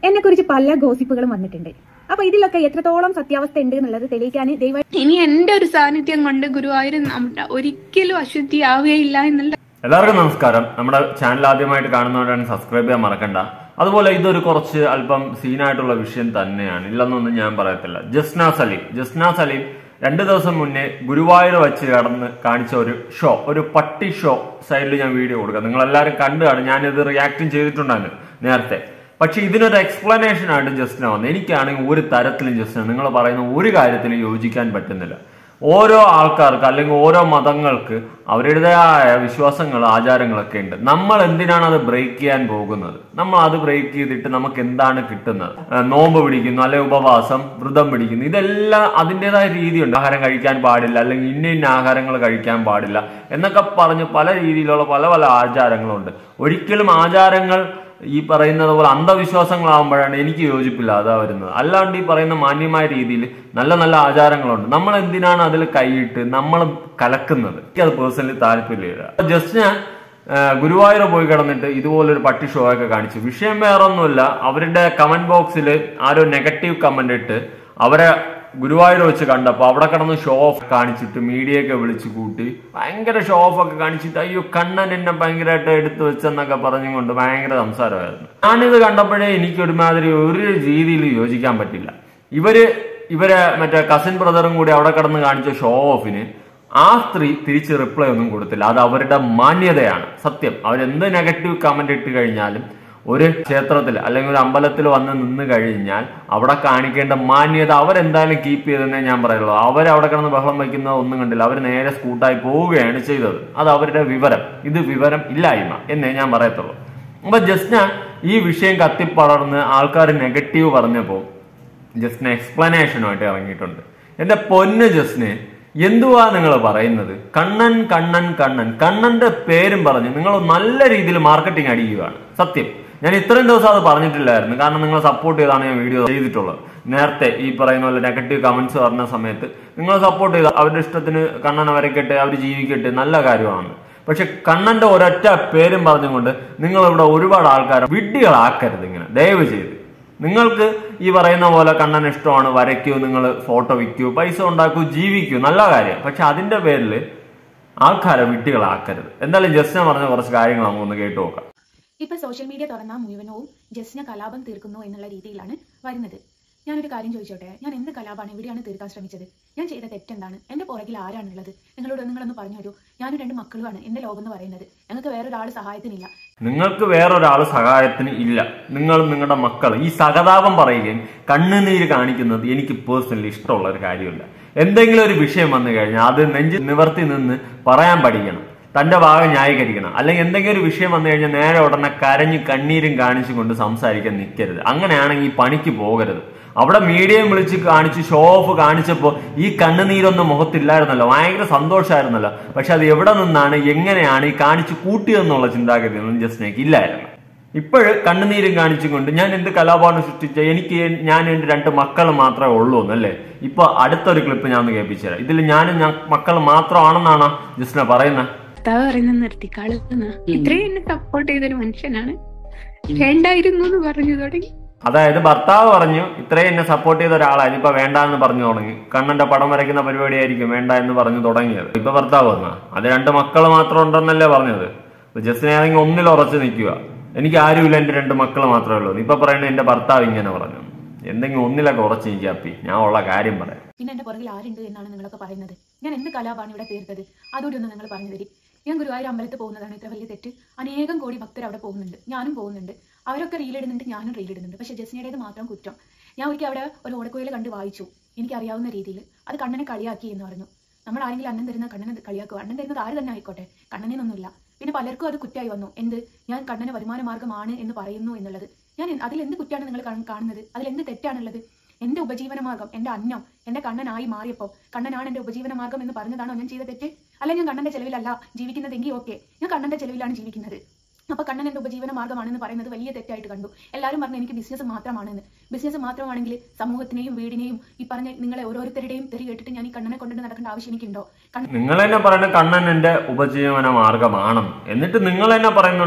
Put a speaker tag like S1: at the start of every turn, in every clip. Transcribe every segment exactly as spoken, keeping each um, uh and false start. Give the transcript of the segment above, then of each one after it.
S1: എന്നെ കുറിച്ച് പല ഗോസിപ്പുകളും വന്നിട്ടുണ്ട്. അപ്പൊ ഇതിലൊക്കെ എത്രത്തോളം സത്യാവസ്ഥ ഉണ്ട് എന്നുള്ളത് തെളിയിക്കാൻ ദയവായി
S2: ഇനി എന്റെ ഒരു സാന്നിധ്യം കൊണ്ട് ഗുരുവായൂർ ഒരിക്കലും അശുദ്ധിയാവുകയില്ല എന്നുള്ള.
S3: എല്ലാവർക്കും നമസ്കാരം. നമ്മുടെ ചാനൽ ആദ്യമായിട്ട് കാണുന്നവരാണ് സബ്സ്ക്രൈബ് ചെയ്യാൻ മറക്കണ്ട. അതുപോലെ ഇതൊരു കുറച്ച് അല്പം സീനായിട്ടുള്ള വിഷയം തന്നെയാണ്, ഇല്ലെന്നൊന്നും ഞാൻ പറയത്തില്ല. ജസ്ന സലീം ജസ്ന സലീം രണ്ടു ദിവസം മുന്നേ ഗുരുവായൂർ വെച്ച് കടന്ന് കാണിച്ച ഒരു ഷോ, ഒരു പട്ടി ഷോ സൈഡിൽ ഞാൻ വീഡിയോ കൊടുക്കാം. നിങ്ങൾ എല്ലാവരും കണ്ടാണ്, ഞാനിത് റിയാക്റ്റും ചെയ്തിട്ടുണ്ടായിരുന്നു നേരത്തെ. പക്ഷെ ഇതിനൊരു എക്സ്പ്ലനേഷൻ ആയിട്ട് ജസ്റ്റിന വന്നത്. എനിക്കാണെങ്കിൽ ഒരു തരത്തിലും ജസ്റ്റിന നിങ്ങൾ പറയുന്ന ഒരു കാര്യത്തിലും യോജിക്കാൻ പറ്റുന്നില്ല. ഓരോ ആൾക്കാർക്ക് അല്ലെങ്കിൽ ഓരോ മതങ്ങൾക്ക് അവരുടേതായ വിശ്വാസങ്ങൾ, ആചാരങ്ങളൊക്കെ ഉണ്ട്. നമ്മൾ എന്തിനാണ് അത് ബ്രേക്ക് ചെയ്യാൻ പോകുന്നത്? നമ്മൾ അത് ബ്രേക്ക് ചെയ്തിട്ട് നമുക്ക് എന്താണ് കിട്ടുന്നത്? നോമ്പ് പിടിക്കുന്നു, അല്ലെങ്കിൽ ഉപവാസം, വ്രതം പിടിക്കുന്നു, ഇതെല്ലാം അതിൻ്റെതായ രീതിയുണ്ട്. ആഹാരം കഴിക്കാൻ പാടില്ല, അല്ലെങ്കിൽ ഇന്ന ഇന്ന ആഹാരങ്ങൾ കഴിക്കാൻ പാടില്ല എന്നൊക്കെ പറഞ്ഞ് പല രീതിയിലുള്ള പല പല ആചാരങ്ങളുണ്ട്. ഒരിക്കലും ആചാരങ്ങൾ ഈ പറയുന്നത് പോലെ അന്ധവിശ്വാസങ്ങളാകുമ്പോഴാണ് എനിക്ക് യോജിപ്പില്ലാതെ വരുന്നത്. അല്ലാണ്ട് ഈ പറയുന്ന മാന്യമായ രീതിയിൽ നല്ല നല്ല ആചാരങ്ങളുണ്ട്. നമ്മൾ എന്തിനാണ് അതിൽ കൈയിട്ട് നമ്മൾ കലക്കുന്നത്? എനിക്കത് പേഴ്സണലി താല്പര്യമില്ല. ജസ്റ്റ് ഞാൻ ഗുരുവായൂർ പോയി കിടന്നിട്ട് ഇതുപോലൊരു പട്ടി ഷോ ഒക്കെ കാണിച്ചു. വിഷയം വേറൊന്നുമില്ല, അവരുടെ കമന്റ് ബോക്സിൽ ആരോ നെഗറ്റീവ് കമന്റ് ഇട്ട് അവരെ ഗുരുവായൂർ വെച്ച് കണ്ടപ്പോൾ അവിടെ കിടന്ന് ഷോ ഓഫ് കാണിച്ചിട്ട് മീഡിയയൊക്കെ വിളിച്ചു കൂട്ടി ഭയങ്കര ഷോ ഓഫ് ഒക്കെ കാണിച്ചിട്ട് അയ്യോ കണ്ണൻ എന്നെ ഭയങ്കരമായിട്ട് എടുത്തു വെച്ചെന്നൊക്കെ പറഞ്ഞുകൊണ്ട് ഭയങ്കര സംസാരമായിരുന്നു. ഞാനിത് കണ്ടപ്പോഴേ എനിക്ക് ഒരുമാതിരി ഒരു രീതിയിൽ യോജിക്കാൻ പറ്റില്ല. ഇവര് ഇവരെ മറ്റേ കസിൻ ബ്രദറും കൂടി അവിടെ കിടന്ന് കാണിച്ച ഷോ ഓഫിന് ആ സ്ത്രീ തിരിച്ച് റിപ്ലൈ ഒന്നും കൊടുത്തില്ല. അത് അവരുടെ മാന്യതയാണ്. സത്യം, അവരെന്ത് നെഗറ്റീവ് കമന്റ് ഇട്ട് കഴിഞ്ഞാലും ഒരു ക്ഷേത്രത്തിൽ അല്ലെങ്കിൽ ഒരു അമ്പലത്തിൽ വന്ന് നിന്ന് കഴിഞ്ഞാൽ അവിടെ കാണിക്കേണ്ട മാന്യത അവരെന്തായാലും കീപ്പ് ചെയ്തെന്നേ ഞാൻ പറയുള്ളൂ. അവരവിടെ കിടന്ന് ബഹളം വയ്ക്കുന്നത് ഒന്നും കണ്ടില്ല. അവർ നേരെ സ്കൂട്ടായി പോവുകയാണ് ചെയ്തത്. അത് അവരുടെ വിവരം. ഇത് വിവരം ഇല്ലായ്മ എന്നേ ഞാൻ പറയത്തുള്ളൂ. അപ്പൊ ജസ്ന ഈ വിഷയം കത്തിപ്പടർന്ന് ആൾക്കാർ നെഗറ്റീവ് പറഞ്ഞപ്പോൾ ജസ്ന എക്സ്പ്ലനേഷനുമായിട്ട് ഇറങ്ങിയിട്ടുണ്ട്. എന്റെ പൊന്ന് ജസ്നെ, എന്തുവാ നിങ്ങൾ പറയുന്നത്? കണ്ണൻ കണ്ണൻ കണ്ണൻ കണ്ണന്റെ പേരും പറഞ്ഞ് നിങ്ങൾ നല്ല രീതിയിൽ മാർക്കറ്റിംഗ് അടിക്കുകയാണ്. സത്യം, ഞാൻ ഇത്രയും ദിവസം അത് പറഞ്ഞിട്ടില്ലായിരുന്നു. കാരണം നിങ്ങൾ സപ്പോർട്ട് ചെയ്താണ് ഞാൻ വീഡിയോ ചെയ്തിട്ടുള്ളത്. നേരത്തെ ഈ പറയുന്ന പോലെ നെഗറ്റീവ് കമന്റ്സ് പറഞ്ഞ സമയത്ത് നിങ്ങൾ സപ്പോർട്ട് ചെയ്ത് അവരുടെ ഇഷ്ടത്തിന് കണ്ണനെ വരയ്ക്കട്ടെ, അവർ ജീവിക്കട്ടെ, നല്ല കാര്യമാണ്. പക്ഷെ കണ്ണന്റെ ഒരൊറ്റ പേരും പറഞ്ഞുകൊണ്ട് നിങ്ങൾ ഇവിടെ ഒരുപാട് ആൾക്കാരെ വിഡ്ഢികളാക്കരുത്. ഇങ്ങനെ ദയവ് ചെയ്ത് നിങ്ങൾക്ക് ഈ പറയുന്ന പോലെ കണ്ണൻ ഇഷ്ടമാണ്, വരയ്ക്കൂ, നിങ്ങൾ ഫോട്ടോ വിൽക്കൂ, പൈസ ഉണ്ടാക്കൂ, ജീവിക്കൂ, നല്ല കാര്യം. പക്ഷെ അതിന്റെ പേരിൽ ആൾക്കാരെ വിഡ്ഢികളാക്കരുത്. എന്തായാലും ജസ്ന പറഞ്ഞ കുറച്ച് കാര്യങ്ങൾ നമുക്കൊന്ന് കേട്ടു നോക്കാം.
S1: ഇപ്പൊ സോഷ്യൽ മീഡിയ തുറന്നാൽ മുഴുവനവും ജസ്ന കലാപം തീർക്കുന്നു എന്നുള്ള രീതിയിലാണ് വരുന്നത്. ഞാനൊരു കാര്യം ചോദിച്ചോട്ടെ, ഞാൻ എന്ത് കലാപമാണ് എവിടെയാണ് തീർക്കാൻ ശ്രമിച്ചത്? ഞാൻ ചെയ്ത തെറ്റെന്താണ്? എന്റെ പുറകിൽ ആരാണുള്ളത്? നിങ്ങളോട് നിങ്ങളൊന്ന് പറഞ്ഞു തരൂ. ഞാനും രണ്ട് മക്കളുമാണ് എന്റെ ലോകം എന്ന് പറയുന്നത്. ഞങ്ങൾക്ക് വേറൊരാൾ സഹായത്തിനില്ല.
S3: നിങ്ങൾക്ക് വേറൊരാൾ സഹായത്തിന് ഇല്ല. നിങ്ങളും നിങ്ങളുടെ മക്കൾ ഈ സഹതാപം പറയുകയും കണ്ണുനീര് കാണിക്കുന്നത് എനിക്ക് പേഴ്സണലി ഇഷ്ടമുള്ള ഒരു കാര്യമില്ല. എന്തെങ്കിലും ഒരു വിഷയം വന്നു കഴിഞ്ഞാൽ അത് നെഞ്ച് നിവർത്തി നിന്ന് പറയാൻ പഠിക്കണം, തന്റെ ഭാഗം ന്യായീകരിക്കണം. അല്ലെങ്കിൽ എന്തെങ്കിലും ഒരു വിഷയം വന്നു കഴിഞ്ഞാൽ നേരെ ഉടനെ കരഞ്ഞ് കണ്ണീരും കാണിച്ചുകൊണ്ട് സംസാരിക്കാൻ നിൽക്കരുത്. അങ്ങനെയാണെങ്കിൽ ഈ പണിക്ക് പോകരുത്. അവിടെ മീഡിയയും വിളിച്ച് കാണിച്ച് ഷോ ഓഫ് കാണിച്ചപ്പോൾ ഈ കണ്ണുനീരൊന്നും മുഖത്തില്ലായിരുന്നല്ലോ, ഭയങ്കര സന്തോഷമായിരുന്നല്ലോ. പക്ഷെ അത് എവിടെ നിന്നാണ്, എങ്ങനെയാണ് ഈ കാണിച്ച് കൂട്ടിയതെന്നുള്ള ചിന്താഗതി ഒന്നും ജസ്റ്റിനേക്ക് ഇല്ലായിരുന്നു. ഇപ്പോഴ് കണ്ണുനീരും കാണിച്ചുകൊണ്ട് ഞാൻ എന്ത് കലാപമാണ് സൃഷ്ടിച്ച, എനിക്ക് ഞാൻ എന്റെ രണ്ട് മക്കൾ മാത്രമേ ഉള്ളൂ എന്നല്ലേ. ഇപ്പൊ അടുത്തൊരു ക്ലിപ്പ് ഞാൻ ഒന്ന് കേൾപ്പിച്ചു തരാം. ഇതിൽ ഞാനും ഞാൻ മക്കൾ മാത്രമാണെന്നാണോ ജസ്റ്റിന പറയുന്നത്?
S2: പറയുന്നത് നിർത്തിക്കാള്. ഇത്രയും എന്നെ സപ്പോർട്ട് ചെയ്തൊരു മനുഷ്യനാണ്. വേണ്ടായിരുന്നു എന്ന് പറഞ്ഞു തുടങ്ങി.
S3: അതായത് ഭർത്താവ് പറഞ്ഞു ഇത്രയും എന്നെ സപ്പോർട്ട് ചെയ്ത ഒരാളാണ്, ഇപ്പൊ വേണ്ട എന്ന് പറഞ്ഞു തുടങ്ങി. കണ്ണന്റെ പടം വരയ്ക്കുന്ന പരിപാടിയായിരിക്കും വേണ്ട എന്ന് പറഞ്ഞു തുടങ്ങിയത്. ഇപ്പൊ ഭർത്താവ് വന്ന അത് രണ്ട് മക്കൾ മാത്രം ഉണ്ടെന്നല്ലേ പറഞ്ഞത്. ജസ്റ്റിനാണെങ്കിൽ ഒന്നിൽ ഉറച്ചു നിൽക്കുക. എനിക്ക് ആരുമില്ല, എന്റെ രണ്ട് മക്കൾ മാത്രമേ ഉള്ളൂ. ഇപ്പൊ പറയുന്നത് എന്റെ ഭർത്താവ് ഇങ്ങനെ പറഞ്ഞു. എന്തെങ്കിലും ഒന്നിലൊക്കെ ഉറച്ചു നിൽക്കാപ്പി, ഞാൻ ഉള്ള കാര്യം പറയാം.
S1: പിന്നെ എന്റെ പുറകിൽ ആരുണ്ട് എന്നാണ് നിങ്ങളൊക്കെ പറയുന്നത്. ഞാൻ എന്ത് കലാപാണ് ഇവിടെ തീർത്തത്? അതോടെ ഒന്ന് നിങ്ങൾ പറഞ്ഞു തരി. ഞാൻ ഗുരുവായൂർ അമ്പലത്തിൽ പോകുന്നതാണ് ഇത്ര വലിയ തെറ്റ്? അനേകം കോടി ഭക്തർ അവിടെ പോകുന്നുണ്ട്, ഞാനും പോകുന്നുണ്ട്. അവരൊക്കെ റീലിടുന്നുണ്ട്, ഞാനും റീലിടുന്നുണ്ട്. പക്ഷെ ജസ്നയുടേത് മാത്രം കുറ്റം. ഞാൻ ഒരിക്കൽ അവിടെ ഒരു ഓടക്കുഴയിൽ കണ്ട് വായിച്ചു, എനിക്കറിയാവുന്ന രീതിയിൽ. അത് കണ്ണനെ കളിയാക്കി എന്ന് പറഞ്ഞു. നമ്മൾ ആരെങ്കിലും അന്നം തരുന്ന കണ്ണനെ കളിയാക്കുക. അന്നം തരുന്നത് ആര് തന്നെ ആയിക്കോട്ടെ, കണ്ണനെന്നൊന്നുമില്ല. പിന്നെ പലർക്കും അത് കുറ്റമായി വന്നു. എന്ത്, ഞാൻ കണ്ണന് വരുമാന മാർഗമാണ് എന്ന് പറയുന്നു എന്നുള്ളത്. ഞാൻ അതിൽ എന്ത് കുറ്റാണ് നിങ്ങൾ കാണുന്നത്? അതിൽ എന്ത് തെറ്റാണുള്ളത്? എന്റെ ഉപജീവന മാർഗം, എന്റെ അന്നം എന്റെ കണ്ണനായി മാറിയപ്പോൾ കണ്ണനാണ് എന്റെ ഉപജീവന മാർഗം എന്ന് പറഞ്ഞതാണോ ഞാൻ ചെയ്ത തെറ്റ്? അല്ല, ഞാൻ കണ്ണന്റെ ചെലവിലല്ല ജീവിക്കുന്നതെങ്കിൽ ഓക്കെ, ഞാൻ കണ്ണന്റെ ചെലവിലാണ് ജീവിക്കുന്നത്. അപ്പൊ കണ്ണൻ എന്റെ ഉപജീവന മാർഗമാണെന്ന് പറയുന്നത് വലിയ തെറ്റായിട്ട് കണ്ടു. എല്ലാവരും പറഞ്ഞു എനിക്ക് ബിസിനസ് മാത്രമാണെന്ന്. ബിസിനസ് മാത്രമാണെങ്കിൽ സമൂഹത്തിനെയും വീടിനെയും ഈ പറഞ്ഞ നിങ്ങളെ ഓരോരുത്തരുടെയും തെറി കേട്ടിട്ട് ഞാൻ ഈ കണ്ണനെ കൊണ്ടിട്ട് നടക്കേണ്ട ആവശ്യം എനിക്കുണ്ടോ?
S3: നിങ്ങൾ തന്നെ പറയുന്നത് കണ്ണൻ എന്റെ ഉപജീവന മാർഗമാണ്. എന്നിട്ട് നിങ്ങൾ തന്നെ പറയുന്നുണ്ട്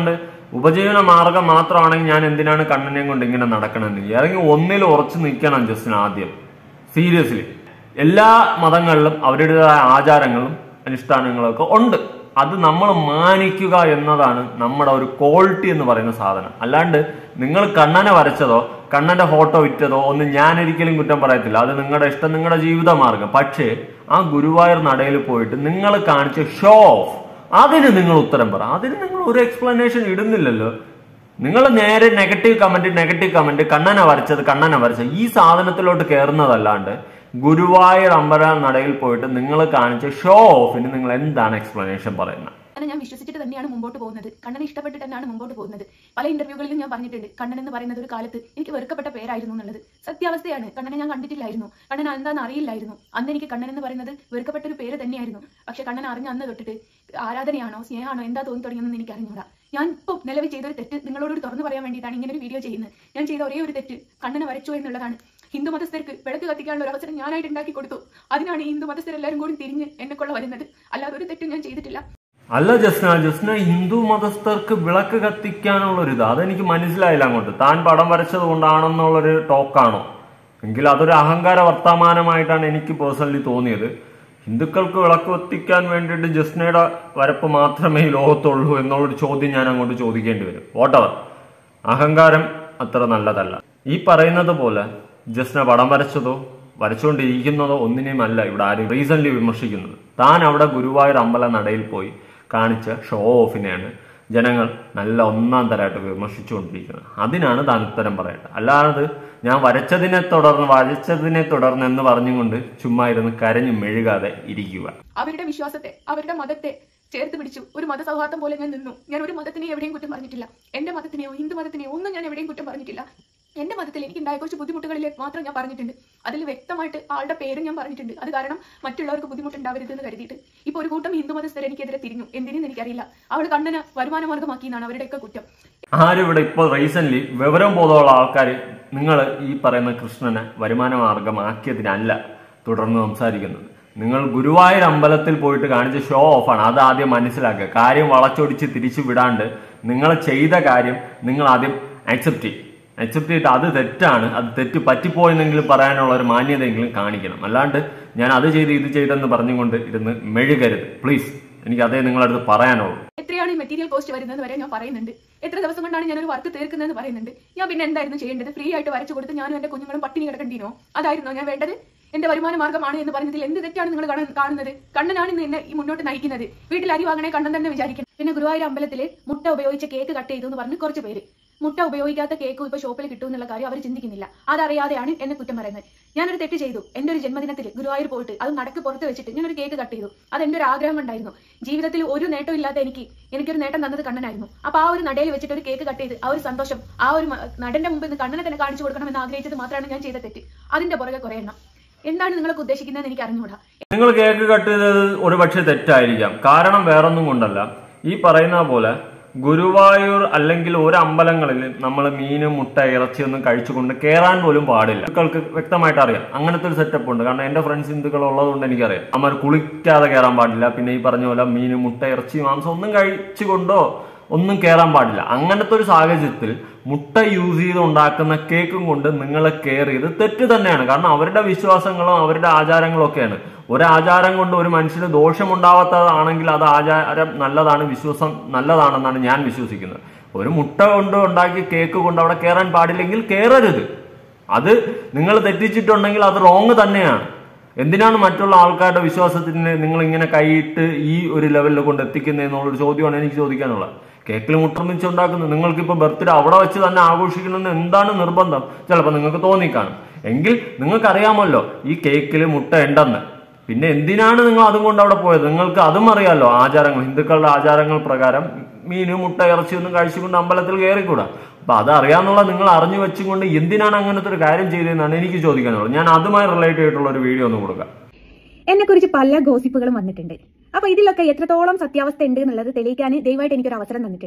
S3: ഉപജീവന മാർഗം മാത്രമാണെങ്കിൽ ഞാൻ എന്തിനാണ് കണ്ണനെയും കൊണ്ട് ഇങ്ങനെ നടക്കണമെന്ന് ഇറങ്ങി ഒന്നിൽ ഉറച്ചു നിൽക്കണം ജസ്റ്റിന് ആദ്യം. സീരിയസ്ലി എല്ലാ മതങ്ങളിലും അവരുടേതായ ആചാരങ്ങളും അനുഷ്ഠാനങ്ങളും ഒക്കെ ഉണ്ട്. അത് നമ്മൾ മാനിക്കുക എന്നതാണ് നമ്മുടെ ഒരു ക്വാളിറ്റി എന്ന് പറയുന്ന സാധനം. അല്ലാണ്ട് നിങ്ങൾ കണ്ണനെ വരച്ചതോ കണ്ണന്റെ ഫോട്ടോ വിറ്റതോ ഒന്നും ഞാൻ ഒരിക്കലും കുറ്റം പറയത്തില്ല. അത് നിങ്ങളുടെ ഇഷ്ടം, നിങ്ങളുടെ ജീവിത മാർഗം. പക്ഷേ ആ ഗുരുവായൂർ നടയിൽ പോയിട്ട് നിങ്ങൾ കാണിച്ച ഷോ ഓഫ്, അതിന് നിങ്ങൾ ഉത്തരം പറ. അതിന് നിങ്ങൾ ഒരു എക്സ്പ്ലനേഷൻ ഇടുന്നില്ലല്ലോ. നിങ്ങൾ നേരെ നെഗറ്റീവ് കമന്റ് നെഗറ്റീവ് കമന്റ് കണ്ണനെ വരച്ചത് കണ്ണനെ വരച്ചത് ഈ സാധനത്തിലോട്ട് കയറുന്നതല്ലാണ്ട് ഗുരുവായൂർ അമ്പല നടയിൽ പോയിട്ട് നിങ്ങൾ കാണിച്ച ഷോ ഓഫിന് നിങ്ങൾ എന്താണ് എക്സ്പ്ലനേഷൻ പറയുന്നത്?
S1: ഞാൻ വിശ്വസിച്ചിട്ട് തന്നെയാണ് മുമ്പോട്ട് പോകുന്നത്. കണ്ണനെ ഇഷ്ടപ്പെട്ടിട്ട് തന്നെയാണ് മുമ്പോട്ട് പോകുന്നത്. പല ഇന്റർവ്യൂകളിലും ഞാൻ പറഞ്ഞിട്ടുണ്ട് കണ്ണൻ എന്ന് പറയുന്നത് ഒരു കാലത്ത് എനിക്ക് വെറുക്കപ്പെട്ട പേരായിരുന്നു എന്നുള്ളത്. സത്യാവസ്ഥയാണ്. കണ്ണനെ ഞാൻ കണ്ടിട്ടില്ലായിരുന്നു, കണ്ണൻ എന്താണെന്ന് അറിയില്ലായിരുന്നു. അന്ന് എനിക്ക് കണ്ണൻ എന്ന് പറയുന്നത് വെറുക്കപ്പെട്ട ഒരു പേര് തന്നെയായിരുന്നു. പക്ഷെ കണ്ണൻ അറിഞ്ഞ അന്ന് തൊട്ടിട്ട് ആരാധനയാണോ സ്നേഹമാണോ എന്താ തോന്നി തുടങ്ങിയെന്ന് എനിക്ക് അറിഞ്ഞൂടാ. ഞാൻ ഇപ്പോൾ നിലവിൽ ചെയ്തൊരു തെറ്റ് നിങ്ങളോട് തുറന്നു പറയാൻ വേണ്ടിയിട്ടാണ് ഇങ്ങനെ ഒരു വീഡിയോ ചെയ്യുന്നത്. ഞാൻ ചെയ്ത ഒരേ ഒരു തെറ്റ് കണ്ണനെ വരച്ചു എന്നുള്ളതാണ്. ഹിന്ദു മതസ്ഥർക്ക് വിളക്ക് കത്തിക്കാനുള്ള ഒരു അവസരം ഞാനായിട്ട് ഉണ്ടാക്കി കൊടുത്തു. അതിനാണ് ഈ ഹിന്ദു മതസ്ഥരെല്ലാവരും കൂടി തിരിഞ്ഞ് എന്നെക്കൊള്ള വരുന്നത്. അല്ലാതെ ഒരു തെറ്റും ഞാൻ ചെയ്തിട്ടില്ല.
S3: അല്ല ജസ്ന, ജസ്ന ഹിന്ദു മതസ്ഥർക്ക് വിളക്ക് കത്തിക്കാനുള്ളൊരിത് അതെനിക്ക് മനസ്സിലായില്ല. അങ്ങോട്ട് താൻ പടം വരച്ചത് കൊണ്ടാണെന്നുള്ളൊരു ടോക്കാണോ? എങ്കിൽ അതൊരു അഹങ്കാര വർത്തമാനമായിട്ടാണ് എനിക്ക് പേഴ്സണലി തോന്നിയത്. ഹിന്ദുക്കൾക്ക് വിളക്ക് കത്തിക്കാൻ വേണ്ടിയിട്ട് ജസ്നയുടെ വരപ്പ് മാത്രമേ ഈ ലോകത്തുള്ളൂ എന്നുള്ളൊരു ചോദ്യം ഞാൻ അങ്ങോട്ട് ചോദിക്കേണ്ടി വരും. വോട്ടവർ അഹങ്കാരം അത്ര നല്ലതല്ല. ഈ പറയുന്നത് പോലെ ജസ്ന പടം വരച്ചതോ വരച്ചുകൊണ്ടിരിക്കുന്നതോ ഒന്നിനെയും അല്ല ഇവിടെ ആരും റീസെന്റ് വിമർശിക്കുന്നത്. താൻ അവിടെ ഗുരുവായൂർ അമ്പല നടയിൽ പോയി കാണിച്ച ഷോ ഓഫിനെയാണ് ജനങ്ങൾ നല്ല ഒന്നാം തരമായിട്ട് വിമർശിച്ചുകൊണ്ടിരിക്കുന്നത്. അതിനാണ് താൻ ഉത്തരം പറയേണ്ടത്. അല്ലാതെ ഞാൻ വരച്ചതിനെ തുടർന്ന് വരച്ചതിനെ തുടർന്ന് എന്ന് പറഞ്ഞുകൊണ്ട് ചുമ്മാ ഇരുന്ന് കരഞ്ഞു മെഴുകാതെ ഇരിക്കുക.
S1: അവരുടെ വിശ്വാസത്തെ അവരുടെ മതത്തെ ചേർത്ത് പിടിച്ചു ഒരു മതസൗഹാർദ്ദം പോലെ ഞാൻ നിന്നു. ഞാൻ ഒരു മതത്തിനെ എവിടെയും കുറ്റം പറഞ്ഞിട്ടില്ല. എന്റെ മതത്തിനെയോ ഹിന്ദു മതത്തിനെയോ ഒന്നും ഞാൻ എവിടെയും കുറ്റം പറഞ്ഞിട്ടില്ല. എന്റെ മതത്തിൽ എനിക്ക് ഉണ്ടായ കുറച്ച് ബുദ്ധിമുട്ടുകളിലേക്ക് മാത്രം ഞാൻ പറഞ്ഞിട്ടുണ്ട്. അതിൽ വ്യക്തമായിട്ട് ആളുടെ പേരും ഞാൻ പറഞ്ഞിട്ടുണ്ട്. അത് കാരണം മറ്റുള്ളവർക്ക് ബുദ്ധിമുട്ടുണ്ടാവരുത് എന്ന് കരുതിയിട്ട്. ഇപ്പൊ ഒരു കൂട്ടം ഹിന്ദു മതസ്ഥർ എനിക്കെതിരെ തിരിഞ്ഞു. എന്തിനെന്ന് എനിക്കറിയില്ല. അവൾ കണ്ണന് വരുമാന മാർഗമാക്കി എന്നാണ് അവരുടെയൊക്കെ കുറ്റം.
S3: ആരും ഇവിടെ ഇപ്പോൾ റീസെന്റ് വിവരം ബോധമുള്ള ആൾക്കാർ നിങ്ങൾ ഈ പറയുന്ന കൃഷ്ണനെ വരുമാന മാർഗമാക്കിയതിനല്ല തുടർന്ന് സംസാരിക്കുന്നത്. നിങ്ങൾ ഗുരുവായൂർ അമ്പലത്തിൽ പോയിട്ട് കാണിച്ച ഷോ ഓഫാണ്. അത് ആദ്യം മനസ്സിലാക്കുക. കാര്യം വളച്ചൊടിച്ച് തിരിച്ചു വിടാണ്ട് നിങ്ങൾ ചെയ്ത കാര്യം നിങ്ങൾ ആദ്യം അക്സെപ്റ്റ് ചെയ്യും. അക്സെപ്റ്റ് ചെയ്തിട്ട് അത് തെറ്റാണ്, അത് തെറ്റ് പറ്റിപ്പോയെന്നെങ്കിലും പറയാനുള്ള ഒരു മാന്യതയെങ്കിലും കാണിക്കണം. അല്ലാണ്ട് ഞാൻ അത് ചെയ്ത് ഇത് ചെയ്തെന്ന് പറഞ്ഞുകൊണ്ട് ഇരുന്ന് മെഴുകരുത് പ്ലീസ്. എനിക്ക് അതേ നിങ്ങളടുത്ത് പറയാനുള്ളൂ.
S1: എത്രയാണ് ഈ മെറ്റീരിയൽ കോസ്റ്റ് വരുന്നത് വരെ ഞാൻ പറയുന്നുണ്ട്. എത്ര ദിവസം കൊണ്ടാണ് ഞാനൊരു വർക്ക് തീർക്കുന്നതെന്ന് പറയുന്നുണ്ട്. ഞാൻ പിന്നെ എന്തായിരുന്നു ചെയ്യേണ്ടത്? ഫ്രീ ആയിട്ട് വരച്ചു കൊടുത്ത് ഞാനും എന്റെ കുഞ്ഞുങ്ങളും പട്ടിണി കിടക്കേണ്ടിനോ? അതായിരുന്നോ ഞാൻ വേണ്ടത്? എന്റെ വരുമാന മാർഗമാണ് എന്ന് പറഞ്ഞതിൽ എന്ത് തെറ്റാണ് നിങ്ങൾ കാണുന്നത്? കണ്ണനാണ് ഇന്ന് എന്നെ ഈ മുന്നോട്ട് നയിക്കുന്നത്. വീട്ടിൽ അരി വാങ്ങണേ കണ്ണൻ തന്നെ വിചാരിക്കണം. പിന്നെ ഗുരുവായൂർ അമ്പലത്തിൽ മുട്ട ഉപയോഗിച്ച് കേക്ക് കട്ട് ചെയ്തു എന്ന് പറഞ്ഞ് കുറച്ച് പേര് മുട്ട ഉപയോഗിക്കാത്ത കേക്കും ഇപ്പൊ ഷോപ്പിൽ കിട്ടും എന്നുള്ള കാര്യം അവർ ചിന്തിക്കുന്നില്ല. അതറിയാതെയാണ് എന്നെ കുറ്റം പറയുന്നത്. ഞാനൊരു തെറ്റ് ചെയ്തു. എന്റെ ഒരു ജന്മദിനത്തിൽ ഗുരുവായൂർ പോയിട്ട് അത് നടക്ക് പുറത്ത് വെച്ചിട്ട് ഞാനൊരു കേക്ക് കട്ട് ചെയ്തു. അത് എന്റെ ഒരു ആഗ്രഹം ഉണ്ടായിരുന്നു. ജീവിതത്തിൽ ഒരു നേട്ടം ഇല്ലാത്ത എനിക്ക് എനിക്കൊരു നേട്ടം തന്നത് കണ്ണനായിരുന്നു. അപ്പൊ ആ ഒരു നടയിൽ വെച്ചിട്ട് ഒരു കേക്ക് കട്ട് ചെയ്ത് ആ ഒരു സന്തോഷം ആ ഒരു നടന്റെ മുമ്പിൽ നിന്ന് കണ്ണനെ തന്നെ കാണിച്ചു കൊടുക്കണം എന്ന് ആഗ്രഹിച്ചത് മാത്രമാണ് ഞാൻ ചെയ്ത തെറ്റ്. അതിന്റെ പുറകെ കുറെ എണ്ണം. എന്താണ് നിങ്ങൾക്ക് ഉദ്ദേശിക്കുന്നതെന്ന് എനിക്ക് അറിഞ്ഞുകൂടാ.
S3: നിങ്ങൾ കേക്ക് കട്ട് ചെയ്തത് ഒരു പക്ഷെ തെറ്റായിരിക്കാം. കാരണം വേറൊന്നും കൊണ്ടല്ല. ഈ പറയുന്ന പോലെ ഗുരുവായൂർ അല്ലെങ്കിൽ ഒരു അമ്പലങ്ങളിൽ നമ്മൾ മീനും മുട്ട ഇറച്ചിയൊന്നും കഴിച്ചുകൊണ്ട് കയറാൻ പോലും പാടില്ല. ഹിന്ദുക്കൾക്ക് വ്യക്തമായിട്ട് അറിയാം അങ്ങനത്തെ ഒരു സെറ്റപ്പ് ഉണ്ട്. കാരണം എന്റെ ഫ്രണ്ട്സ് ഹിന്ദുക്കൾ ഉള്ളതുകൊണ്ട് എനിക്കറിയാം. അവർ കുളിക്കാതെ കയറാൻ പാടില്ല. പിന്നെ ഈ പറഞ്ഞ പോലെ മീനും മുട്ട ഇറച്ചി മാംസം ഒന്നും കഴിച്ചുകൊണ്ടോ ഒന്നും കയറാൻ പാടില്ല. അങ്ങനത്തെ ഒരു സാഹചര്യത്തിൽ മുട്ട യൂസ് ചെയ്ത് ഉണ്ടാക്കുന്ന കേക്കും കൊണ്ട് നിങ്ങൾ കയറിയത് തെറ്റ് തന്നെയാണ്. കാരണം അവരുടെ വിശ്വാസങ്ങളും അവരുടെ ആചാരങ്ങളും ഒക്കെയാണ്. ഒരാചാരം കൊണ്ട് ഒരു മനുഷ്യന് ദോഷമുണ്ടാവാത്തതാണെങ്കിൽ അത് ആചാരം നല്ലതാണ്, വിശ്വാസം നല്ലതാണെന്നാണ് ഞാൻ വിശ്വസിക്കുന്നത്. ഒരു മുട്ട കൊണ്ട് ഉണ്ടാക്കി കേക്ക് കൊണ്ട് അവിടെ കയറാൻ പാടില്ലെങ്കിൽ കയറരുത്. അത് നിങ്ങൾ തെറ്റിച്ചിട്ടുണ്ടെങ്കിൽ അത് റോങ് തന്നെയാണ്. എന്തിനാണ് മറ്റുള്ള ആൾക്കാരുടെ വിശ്വാസത്തിന് നിങ്ങൾ ഇങ്ങനെ കൈയിട്ട് ഈ ഒരു ലെവലിൽ കൊണ്ട് എത്തിക്കുന്നതെന്നുള്ളൊരു ചോദ്യമാണ് എനിക്ക് ചോദിക്കാനുള്ളത്. കേക്കിൽ മുട്ടർമിച്ച് ഉണ്ടാക്കുന്നത് നിങ്ങൾക്കിപ്പോ ബർത്ത്ഡേ അവിടെ വെച്ച് തന്നെ ആഘോഷിക്കണമെന്ന് എന്താണ് നിർബന്ധം? ചിലപ്പോൾ നിങ്ങൾക്ക് തോന്നിക്കാണും. എങ്കിൽ നിങ്ങൾക്കറിയാമല്ലോ ഈ കേക്കിൽ മുട്ട ഉണ്ടെന്ന്. പിന്നെ എന്തിനാണ് നിങ്ങൾ അതും കൊണ്ട് അവിടെ പോയത്? നിങ്ങൾക്ക് അതും അറിയാമല്ലോ ആചാരങ്ങൾ, ഹിന്ദുക്കളുടെ ആചാരങ്ങൾ പ്രകാരം മീന് മുട്ട ഇറച്ചിയൊന്നും കഴിച്ചുകൊണ്ട് അമ്പലത്തിൽ കയറിക്കൂടാ. അപ്പൊ അത് അറിയാന്നുള്ള നിങ്ങൾ അറിഞ്ഞു വെച്ചുകൊണ്ട് എന്തിനാണ് അങ്ങനത്തെ ഒരു കാര്യം ചെയ്തതെന്നാണ് എനിക്ക് ചോദിക്കാനുള്ളത്. ഞാൻ അതുമായി റിലേറ്റ് ചെയ്തിട്ടുള്ള ഒരു വീഡിയോ ഒന്ന് കൊടുക്കാം.
S4: എന്നെ കുറിച്ച് പല ഗോസിപ്പുകളും വന്നിട്ടുണ്ട്. അപ്പൊ ഇതിലൊക്കെ എത്രത്തോളം സത്യാവസ്ഥ ഉണ്ട് എന്നുള്ളത് തെളിയിക്കാൻ ദയവായിട്ട് എനിക്കൊരു അവസരം തന്നിട്ടുണ്ട്.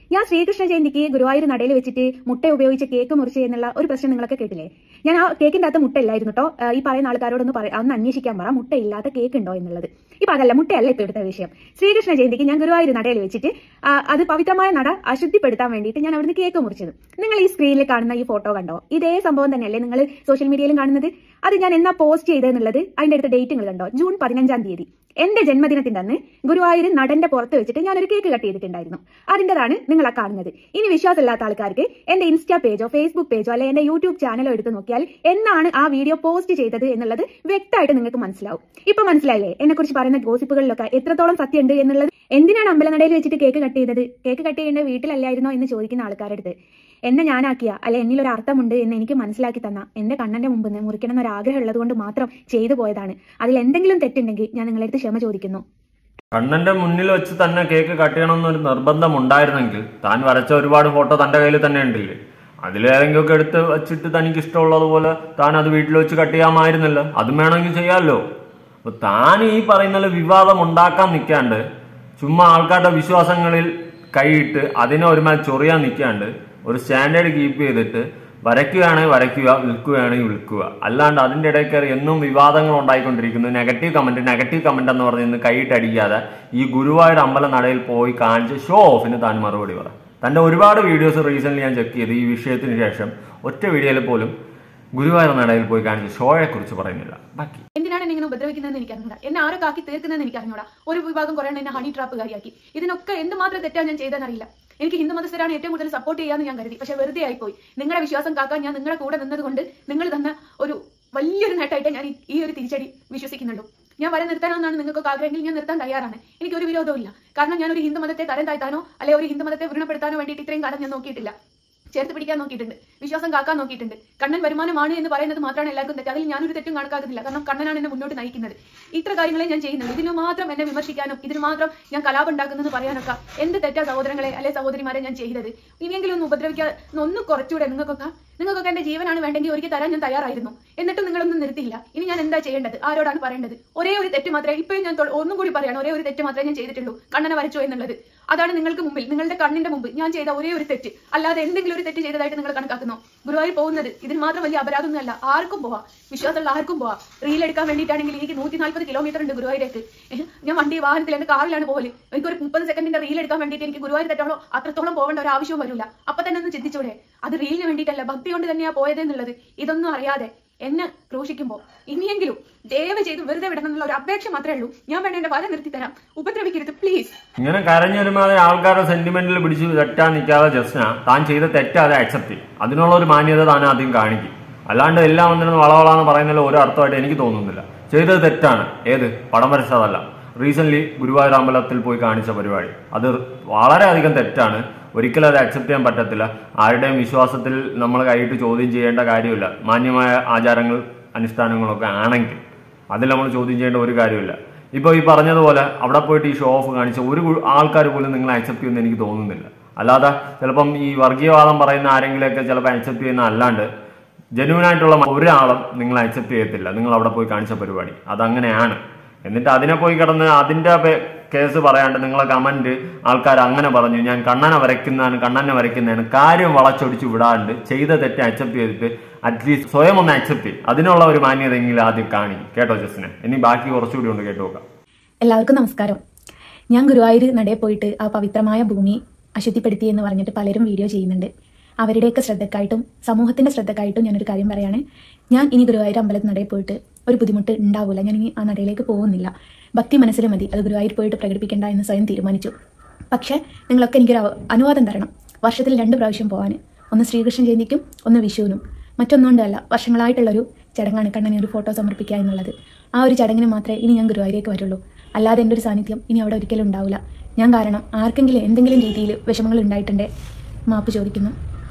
S1: ഞാൻ ശ്രീകൃഷ്ണ ജയന്തിക്ക് ഗുരുവായൂർ നടയിൽ വെച്ചിട്ട് മുട്ട ഉപയോഗിച്ച് കേക്ക് മുറിച്ച് എന്നുള്ള ഒരു പ്രശ്നം നിങ്ങളൊക്കെ കേട്ടില്ലേ? ഞാൻ ആ കേക്കിന്റെ അകത്ത് മുട്ട ഇല്ലായിരുന്നു കേട്ടോ. ഈ പറയുന്ന ആൾക്കാരോടൊന്ന് അന്ന് അന്വേഷിക്കാൻ പറ, മുട്ട ഇല്ലാത്ത കേക്ക് ഉണ്ടോ എന്നുള്ളത്. ഇപ്പൊ അതല്ല, മുട്ടയല്ല ഇപ്പൊ ഇവിടുത്തെ വിഷയം. ശ്രീകൃഷ്ണ ജയന്തിക്ക് ഞാൻ ഗുരുവായൂർ നടയിൽ വെച്ചിട്ട് അത് പവിത്രമായ നട അശുദ്ധിപ്പെടുത്താൻ വേണ്ടിയിട്ട് ഞാൻ അവിടുന്ന് കേക്ക് മുറിച്ചത്. നിങ്ങൾ ഈ സ്ക്രീനിൽ കാണുന്ന ഈ ഫോട്ടോ കണ്ടോ? ഇതേ സംഭവം തന്നെയല്ലേ നിങ്ങൾ സോഷ്യൽ മീഡിയയിലും കാണുന്നത്? അത് ഞാൻ എന്നാ പോസ്റ്റ് ചെയ്തെന്നുള്ളത് അതിന്റെ അടുത്ത ഡേറ്റ് നിങ്ങൾ കണ്ടോ? ജൂൺ പതിനഞ്ചാം തീയതി എന്റെ ജന്മദിനത്തിന്റെ അന്ന് ഗുരുവായൂർ നടന്റെ പുറത്ത് വെച്ചിട്ട് ഞാനൊരു കേക്ക് കട്ട് ചെയ്തിട്ടുണ്ടായിരുന്നു. അതിന്റേതാണ് നിങ്ങൾ ആ കാണുന്നത്. ഇനി വിശ്വാസമില്ലാത്ത ആൾക്കാർക്ക് എന്റെ ഇൻസ്റ്റാ പേജോ ഫേസ്ബുക്ക് പേജോ അല്ലെ എന്റെ യൂട്യൂബ് ചാനലോ എടുത്ത് നോക്കിയാൽ എന്നാണ് ആ വീഡിയോ പോസ്റ്റ് ചെയ്തത് എന്നുള്ളത് വ്യക്തമായിട്ട് നിങ്ങൾക്ക് മനസ്സിലാവും. ഇപ്പൊ മനസ്സിലായില്ലേ എന്നെ കുറിച്ച് പറയുന്ന ഗോസിപ്പുകളിലൊക്കെ എത്രത്തോളം സത്യമുണ്ട് എന്നുള്ളത്? എന്തിനാണ് അമ്പലനടയിൽ വെച്ചിട്ട് കേക്ക് കട്ട് ചെയ്തത്? കേക്ക് കട്ട് ചെയ്യേണ്ടത് വീട്ടിലല്ലായിരുന്നോ എന്ന് ചോദിക്കുന്ന ആൾക്കാരുടെ അടുത്ത് എന്നെ ഞാനാക്കിയ അല്ലെ എന്നിലൊരു അർത്ഥമുണ്ട് എന്ന് എനിക്ക് മനസ്സിലാക്കി തന്ന എന്റെ കണ്ണന്റെ മുമ്പ് നിന്ന് മുറിക്കണം എന്നൊരു ആഗ്രഹം ഉള്ളത് കൊണ്ട് മാത്രം ചെയ്തു പോയതാണ്. അതിൽ എന്തെങ്കിലും തെറ്റുണ്ടെങ്കിൽ ഞാൻ നിങ്ങളുടെ അടുത്ത് ക്ഷമ ചോദിക്കുന്നു.
S3: കണ്ണന്റെ മുന്നിൽ വെച്ച് തന്നെ കേക്ക് കട്ട് ചെയ്യണമെന്നൊരു നിർബന്ധം ഉണ്ടായിരുന്നെങ്കിൽ താൻ വരച്ച ഒരുപാട് ഫോട്ടോ തന്റെ കയ്യിൽ തന്നെ ഉണ്ടില്ലേ? അതിലേതെങ്കിലും ഒക്കെ എടുത്ത് വെച്ചിട്ട് തനിക്ക് ഇഷ്ടമുള്ളതുപോലെ താൻ അത് വീട്ടിൽ വെച്ച് കട്ട് ചെയ്യാമായിരുന്നല്ലോ. അതും വേണമെങ്കിൽ ചെയ്യാമല്ലോ. അപ്പൊ താൻ ഈ പറയുന്ന വിവാദം ഉണ്ടാക്കാൻ നിൽക്കാണ്ട് ചുമ്മാ ആൾക്കാരുടെ വിശ്വാസങ്ങളിൽ കൈയിട്ട് അതിനെ ഒരുമാതിരി ചൊറിയാൻ നിൽക്കാണ്ട് ഒരു സ്റ്റാൻഡേർഡ് കീപ്പ് ചെയ്തിട്ട് വരയ്ക്കുകയാണെങ്കിൽ വരയ്ക്കുക, വിൽക്കുകയാണെങ്കിൽ വിൽക്കുക. അല്ലാണ്ട് അതിൻ്റെ ഇടയിൽ കയറി എന്നും വിവാദങ്ങൾ ഉണ്ടായിക്കൊണ്ടിരിക്കുന്നു. നെഗറ്റീവ് കമന്റ് നെഗറ്റീവ് കമന്റ് എന്ന് പറഞ്ഞ് കൈയിട്ടടിക്കാതെ ഈ ഗുരുവായൂർ അമ്പലം നടയിൽ പോയി കാണിച്ച് ഷോ ഓഫിന് താൻ മറുപടി പറ. തന്റെ ഒരുപാട് വീഡിയോസ് റീസെന്റ് ഞാൻ ചെക്ക് ചെയ്ത് ഈ വിഷയത്തിന് ശേഷം ഒറ്റ വീഡിയോയിൽ പോലും ഗുരുവായൂർ നടയിൽ പോയി കാണിച്ച ഷോയെ കുറിച്ച് പറയുന്നില്ല. ബാക്കി
S1: എന്തിനാണ് എന്നെ ഇങ്ങനെ ഉപദ്രവിക്കുന്നതെന്ന് എനിക്ക് അറിഞ്ഞൂടാ. എന്നെ ആരൊക്കെ ആക്കി തീർക്കുന്നതെന്ന് എനിക്ക് അറിഞ്ഞൂടാ. ഒരു വിഭാഗം കുറെ എന്നെ ഹണി ട്രാപ്പുകാരിയാക്കി. ഇതിനൊക്കെ എന്തുമാത്രം തെറ്റാണ് ഞാൻ ചെയ്തെന്നറിയില്ല. എനിക്ക് ഹിന്ദു മതസ്ഥരാണ് ഏറ്റവും കൂടുതൽ സപ്പോർട്ട് ചെയ്യാന്ന് ഞാൻ കരുതി. പക്ഷെ വെറുതെ ആയിപ്പോയി. നിങ്ങളുടെ വിശ്വാസം കാക്കാൻ ഞാൻ നിങ്ങളുടെ കൂടെ നിന്നത് കൊണ്ട് നിങ്ങൾ തന്ന ഒരു വലിയൊരു നേട്ടമായിട്ട് ഞാൻ ഈ ഒരു തിരിച്ചടി വിശ്വസിക്കുന്നുള്ളൂ. ഞാൻ വരെ നിർത്താനെന്നാണ് നിങ്ങൾക്കൊക്കെ ആഗ്രഹമെങ്കിൽ ഞാൻ നിർത്താൻ തയ്യാറാണ്. എനിക്ക് ഒരു വിരോധവും ഇല്ല. കാരണം ഞാൻ ഒരു ഹിന്ദു മതത്തെ തരം താഴ്ത്താനോ അല്ലെ ഒരു ഹിന്ദു മതത്തെ വ്രണപ്പെടുത്താനോ വേണ്ടിയിട്ട് ഇത്രയും കാലം ഞാൻ നോക്കിയിട്ടില്ല. ചേർത്ത് പിടിക്കാൻ നോക്കിയിട്ടുണ്ട്, വിശ്വാസം കാക്കാൻ നോക്കിയിട്ടുണ്ട്. കണ്ണൻ വരുമാനമാണ് എന്ന് പറയുന്നത് മാത്രമാണ് എല്ലാവർക്കും തെറ്റ്. അതിൽ ഞാനൊരു തെറ്റും കണക്കാക്കുന്നില്ല. കാരണം കണ്ണനാണ് എന്നെ മുന്നോട്ട് നയിക്കുന്നത്. ഇത്ര കാര്യങ്ങളെ ഞാൻ ചെയ്യുന്നുണ്ട്. ഇതിന് മാത്രം എന്നെ വിമർശിക്കാനും ഇതിന് മാത്രം ഞാൻ കലാപം ഉണ്ടാക്കുന്നത് പറയാനൊക്കെ എന്ത് തെറ്റാ സഹോദരങ്ങളെ അല്ലെ സഹോദരിമാരെ ഞാൻ ചെയ്തത്? ഇനിയെങ്കിലും ഒന്ന് ഉപദ്രവിക്കാൻ ഒന്ന് കുറച്ചുകൂടെ. നിങ്ങൾക്കൊക്കെ നിങ്ങൾക്കൊക്കെ എന്റെ ജീവനാണ് വേണ്ടെങ്കിൽ ഒരിക്കൽ തരാൻ ഞാൻ തയ്യാറായിരുന്നു. എന്നിട്ടും നിങ്ങളൊന്നും നിർത്തിയില്ല. ഇനി ഞാൻ എന്താ ചെയ്യേണ്ടത്? ആരോടാണ് പറയേണ്ടത്? ഒരേ ഒരു തെറ്റ് മാത്രമേ ഇപ്പോഴും ഞാൻ ഒന്നും കൂടി പറയാണ്. ഒരേ ഒരു തെറ്റ് മാത്രമേ ഞാൻ ചെയ്തിട്ടുള്ളൂ, കണ്ണനെ വരച്ചോ എന്നുള്ളത്. അതാണ് നിങ്ങൾക്ക് മുമ്പിൽ, നിങ്ങളുടെ കണ്ണിന്റെ മുമ്പ് ഞാൻ ചെയ്ത ഒരേ ഒരു തെറ്റ്. അല്ലാതെ എന്തെങ്കിലും ഒരു തെറ്റ് ചെയ്തതായിട്ട് നിങ്ങൾ കണക്കാക്കുന്നു? ഗുരുവായൂർ പോകുന്നത് ഇതിന് മാത്രം വലിയ അപരാധമൊന്നുമല്ല. ആർക്കും പോവാം, വിശ്വാസമുള്ള ആർക്കും പോവാം. റീൽ എടുക്കാൻ വേണ്ടിയിട്ടാണെങ്കിൽ എനിക്ക് നൂറ്റി നാൽപ്പത് കിലോമീറ്റർ ഉണ്ട് ഗുരുവായൂരേക്ക്. ഞാൻ വണ്ടി വാഹനത്തിൽ എന്റെ കാറിലാണ് പോകല്. എനിക്ക് ഒരു മുപ്പത് സെക്കൻഡിന്റെ റീൽ എടുക്കാൻ വേണ്ടിയിട്ട് എനിക്ക് ഗുരുവായൂർ തെറ്റാണോ അത്രത്തോളം പോകേണ്ട ഒരു ആവശ്യവും വരില്ല. അപ്പൊ തന്നെ ഒന്ന് ചിന്തിച്ചൂടെ? അത് റീലിന് വേണ്ടിയിട്ടല്ല, ഭക്തി കൊണ്ട് തന്നെയാ പോയത് എന്നുള്ളത്. ഇതൊന്നും അറിയാതെ എന്നെ ക്രൂശിക്കുമ്പോ ഇനിയെങ്കിലും ദയവ് ചെയ്ത് വെറുതെ വിടണം എന്നുള്ള ഒരു അപേക്ഷ മാത്രമേ ഉള്ളൂ. ഞാൻ വേണ്ട എന്റെ വര നിർത്തി തരാം, ഉപദ്രവിക്കരുത് പ്ലീസ്.
S3: ഇങ്ങനെ കരഞ്ഞൊരുമാതെ ആൾക്കാരുടെ സെന്റിമെന്റിൽ പിടിച്ച് തെറ്റാൻ നിൽക്കാതെ ജസ്ന താൻ ചെയ്ത തെറ്റാതെ അക്സെപ്റ്റ് ചെയ്യും. അതിനുള്ള ഒരു മാന്യത താൻ ആദ്യം കാണിക്കും. അല്ലാണ്ട് എല്ലാം വന്നിരുന്ന് വളവളാന്ന് പറയുന്നതിൽ ഒരു അർത്ഥമായിട്ട് എനിക്ക് തോന്നുന്നില്ല. ചെയ്തത് തെറ്റാണ്. ഏത് പടം വരച്ചതല്ല, റീസെന്റ് ഗുരുവായൂർ അമ്പലത്തിൽ പോയി കാണിച്ച പരിപാടി അത് വളരെയധികം തെറ്റാണ്. ഒരിക്കലും അത് അക്സെപ്റ്റ് ചെയ്യാൻ പറ്റത്തില്ല. ആരുടെയും വിശ്വാസത്തിൽ നമ്മൾ കൈയിട്ട് ചോദ്യം ചെയ്യേണ്ട കാര്യമില്ല. മാന്യമായ ആചാരങ്ങൾ അനുഷ്ഠാനങ്ങളൊക്കെ ആണെങ്കിൽ അതിൽ നമ്മൾ ചോദ്യം ചെയ്യേണ്ട ഒരു കാര്യമില്ല. ഇപ്പോൾ ഈ പറഞ്ഞതുപോലെ അവിടെ പോയിട്ട് ഈ ഷോ ഓഫ് കാണിച്ച ഒരു ആൾക്കാർ പോലും നിങ്ങൾ അക്സെപ്റ്റ് ചെയ്യുമെന്ന് എനിക്ക് തോന്നുന്നില്ല. അല്ലാതെ ചിലപ്പം ഈ വർഗീയവാദം പറയുന്ന ആരെങ്കിലുമൊക്കെ ചിലപ്പോൾ അക്സെപ്റ്റ് ചെയ്യുന്ന അല്ലാണ്ട് ജെന്യൂനായിട്ടുള്ള ഒരാളും നിങ്ങൾ അക്സെപ്റ്റ് ചെയ്യത്തില്ല. നിങ്ങൾ അവിടെ പോയി കാണിച്ച പരിപാടി അതങ്ങനെയാണ്. എന്നിട്ട് അതിനെ പോയി കിടന്ന് അതിന്റെ കേസ് പറയാണ്ട് നിങ്ങളെ കമന്റ് ആൾക്കാർ അങ്ങനെ പറഞ്ഞു, ഞാൻ കണ്ണനെ വരയ്ക്കുന്നതാണ് കണ്ണനെ വരയ്ക്കുന്നതാണ്, കാര്യം വളച്ചൊടിച്ച് വിടാണ്ട് ചെയ്ത തെറ്റ് അക്സെപ്റ്റ് ചെയ്തിട്ട് അറ്റ്ലീസ്റ്റ് സ്വയം ഒന്ന് അക്സെപ്റ്റ് ചെയ്യും. അതിനുള്ള ഒരു മാന്യതെങ്കിലും ആദ്യം കാണി. കേട്ടോ ജസ്റ്റിനെ? ഇനി ബാക്കി കുറച്ചുകൂടി ഉണ്ട്, കേട്ടു നോക്കാം.
S1: എല്ലാവർക്കും നമസ്കാരം. ഞാൻ ഗുരുവായൂർ നടയിൽ പോയിട്ട് ആ പവിത്രമായ ഭൂമി അശുദ്ധിപ്പെടുത്തി എന്ന് പറഞ്ഞിട്ട് പലരും വീഡിയോ ചെയ്യുന്നുണ്ട്. അവരുടെയൊക്കെ ശ്രദ്ധക്കായിട്ടും സമൂഹത്തിന്റെ ശ്രദ്ധക്കായിട്ടും ഞാനൊരു കാര്യം പറയാണ്. ഞാൻ ഇനി ഗുരുവായൂർ അമ്പലത്തിൽ നടയിൽ പോയിട്ട് ഒരു ബുദ്ധിമുട്ട് ഉണ്ടാവില്ല. ഞാൻ ഇനി ആ നടയിലേക്ക് പോകുന്നില്ല. ഭക്തി മനസ്സിൽ മതി, അത് ഗുരുവായൂർ പോയിട്ട് പ്രകടിപ്പിക്കേണ്ട എന്ന് സ്വയം തീരുമാനിച്ചു. പക്ഷേ നിങ്ങളൊക്കെ എനിക്കൊരു അനുവാദം തരണം, വർഷത്തിൽ രണ്ട് പ്രാവശ്യം പോകാൻ. ഒന്ന് ശ്രീകൃഷ്ണ ജയന്തിക്കും ഒന്ന് വിഷുവിനും. മറ്റൊന്നുകൊണ്ടല്ല, വർഷങ്ങളായിട്ടുള്ളൊരു ചടങ്ങാണ് കണ്ണനെ ഒരു ഫോട്ടോ സമർപ്പിക്കുക എന്നുള്ളത്. ആ ഒരു ചടങ്ങിന് മാത്രമേ ഇനി ഞാൻ ഗുരുവായൂരേക്ക് വരുള്ളൂ. അല്ലാതെ എൻ്റെ ഒരു സാന്നിധ്യം ഇനി അവിടെ ഒരിക്കലും ഉണ്ടാവില്ല. ഞാൻ കാരണം ആർക്കെങ്കിലും എന്തെങ്കിലും രീതിയിൽ വിഷമങ്ങൾ ഉണ്ടായിട്ടുണ്ടേ മാപ്പ് ചോദിക്കുന്നു.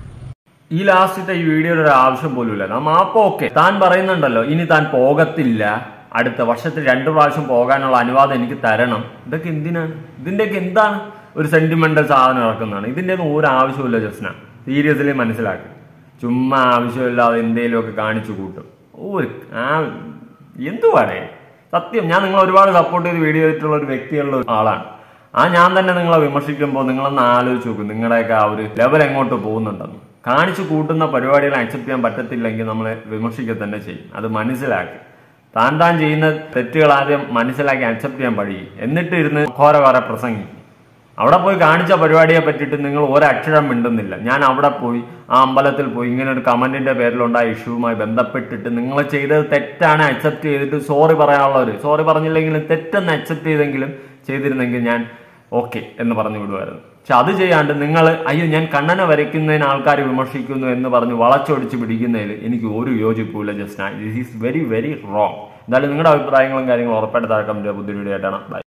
S3: ഈ ലാസ്റ്റത്തെ ഈ വീഡിയോയുടെ ഒരു ആവശ്യം പോലും ഇല്ല. നാം മാപ്പ് ഓക്കെ താൻ പറയുന്നുണ്ടല്ലോ, ഇനി താൻ പോകത്തില്ല, അടുത്ത വർഷത്തിൽ രണ്ടു പ്രാവശ്യം പോകാനുള്ള അനുവാദം എനിക്ക് തരണം. ഇതൊക്കെ എന്തിനാണ്? ഇതിന്റെയൊക്കെ എന്താണ് ഒരു സെന്റിമെന്റൽ സാധനം ഇറക്കുന്നതാണ്? ഇതിന്റെ ഒന്നും ഒരു ആവശ്യമില്ല ജസ്ന. സീരിയസ്ലി മനസ്സിലാക്കി. ചുമ്മാ ആവശ്യമില്ലാതെ എന്തെങ്കിലും ഒക്കെ കാണിച്ചു കൂട്ടും. ഒരു ആ എന്തുവാടേ സത്യം. ഞാൻ നിങ്ങൾ ഒരുപാട് സപ്പോർട്ട് ചെയ്ത് വീഡിയോ ചെയ്തിട്ടുള്ള ഒരു വ്യക്തിയുള്ള ആളാണ്. ആ ഞാൻ തന്നെ നിങ്ങളെ വിമർശിക്കുമ്പോൾ നിങ്ങളൊന്ന് ആലോചിച്ച് നോക്കും നിങ്ങളുടെയൊക്കെ ആ ഒരു ലെവൽ എങ്ങോട്ട് പോകുന്നുണ്ടെന്ന്. കാണിച്ചു കൂട്ടുന്ന പരിപാടികൾ അക്സെപ്റ്റ് ചെയ്യാൻ പറ്റത്തില്ലെങ്കിൽ നമ്മളെ വിമർശിക്കുക തന്നെ ചെയ്യും. അത് മനസ്സിലാക്കി താൻ താൻ ചെയ്യുന്ന തെറ്റുകൾ ആദ്യം മനസ്സിലാക്കി അക്സെപ്റ്റ് ചെയ്യാൻ പഠിക്കും. എന്നിട്ട് ഇരുന്ന് ഘോര ഘോര പ്രസംഗിക്കും. അവിടെ പോയി കാണിച്ച പരിപാടിയെ പറ്റിയിട്ട് നിങ്ങൾ ഒരക്ഷരം മിണ്ടുന്നില്ല. ഞാൻ അവിടെ പോയി ആ അമ്പലത്തിൽ പോയി ഇങ്ങനെ ഒരു കമന്റിന്റെ പേരിലുണ്ടായ ഇഷ്യൂവുമായി ബന്ധപ്പെട്ടിട്ട് നിങ്ങൾ ചെയ്തത് തെറ്റാണ് അക്സെപ്റ്റ് ചെയ്തിട്ട് സോറി പറയാനുള്ളവർ സോറി പറഞ്ഞില്ലെങ്കിലും തെറ്റെന്ന് അക്സെപ്റ്റ് ചെയ്തെങ്കിലും ചെയ്തിരുന്നെങ്കിൽ ഞാൻ ഓക്കെ എന്ന് പറഞ്ഞു വിടുമായിരുന്നു. പക്ഷെ അത് ചെയ്യാണ്ട് നിങ്ങൾ അയ്യോ ഞാൻ കണ്ണനെ വരയ്ക്കുന്നതിന് ആൾക്കാർ വിമർശിക്കുന്നു എന്ന് പറഞ്ഞ് വളച്ചൊടിച്ച് പിടിക്കുന്നതിൽ എനിക്ക് ഒരു യോജിപ്പില്ല. Just this is very very wrong. എന്തായാലും നിങ്ങളുടെ അഭിപ്രായങ്ങളും കാര്യങ്ങളും ഉറപ്പായിട്ട് താഴെ കമന്റ് പുതിയ വീഡിയോ ആയിട്ടാണ്. ബൈ.